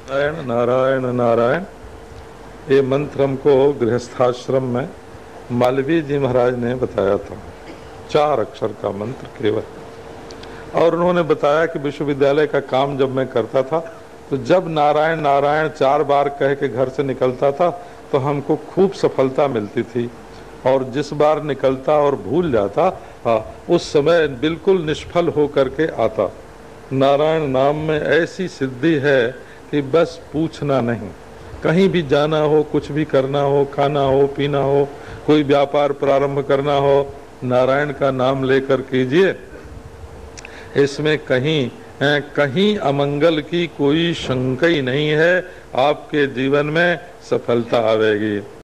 नारायण नारायण नारायण, ये मंत्र हमको गृहस्थाश्रम में मालवीय जी महाराज ने बताया था। 4 अक्षर का मंत्र केवल। और उन्होंने बताया कि विश्वविद्यालय का काम जब मैं करता था तो जब नारायण नारायण 4 बार कह के घर से निकलता था तो हमको खूब सफलता मिलती थी, और जिस बार निकलता और भूल जाता उस समय बिल्कुल निष्फल हो करके आता। नारायण नाम में ऐसी सिद्धि है कि बस पूछना नहीं। कहीं भी जाना हो, कुछ भी करना हो, खाना हो, पीना हो, कोई व्यापार प्रारंभ करना हो, नारायण का नाम लेकर कीजिए। इसमें कहीं अमंगल की कोई शंका ही नहीं है। आपके जीवन में सफलता आवेगी।